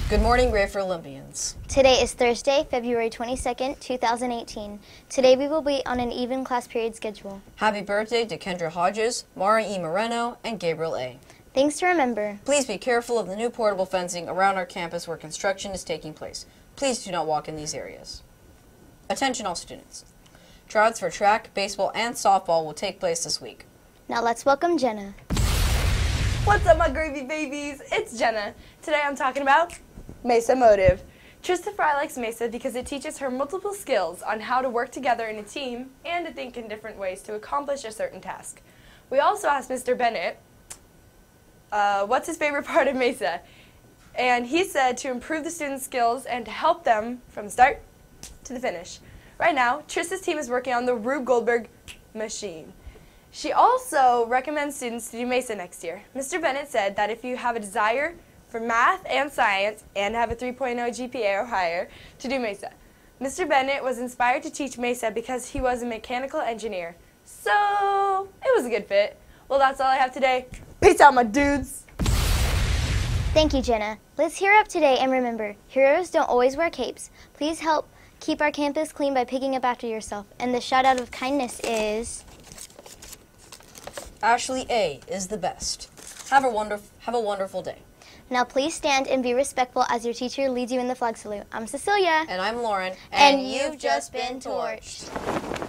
Good morning, Rayford Olympians. Today is Thursday, February 22nd, 2018. Today we will be on an even class period schedule. Happy birthday to Kendra Hodges, Mara E. Moreno, and Gabriel A. Things to remember. Please be careful of the new portable fencing around our campus where construction is taking place. Please do not walk in these areas. Attention all students. Tryouts for track, baseball, and softball will take place this week. Now let's welcome Jenna. What's up, my gravy babies? It's Jenna. Today I'm talking about Mesa Motive. Trista Fry likes Mesa because it teaches her multiple skills on how to work together in a team and to think in different ways to accomplish a certain task. We also asked Mr. Bennett what's his favorite part of Mesa, and he said to improve the students' skills and to help them from the start to the finish. Right now, Trista's team is working on the Rube Goldberg machine. She also recommends students to do Mesa next year. Mr. Bennett said that if you have a desire for math and science and have a 3.0 GPA or higher, to do Mesa. Mr. Bennett was inspired to teach Mesa because he was a mechanical engineer. So, it was a good fit. Well, that's all I have today. Peace out, my dudes. Thank you, Jenna. Let's hear up today and remember, heroes don't always wear capes. Please help keep our campus clean by picking up after yourself. And the shout out of kindness is Ashley A. is the best. Have a wonderful day. Now please stand and be respectful as your teacher leads you in the flag salute. I'm Cecilia. And I'm Lauren. And you've just been torched.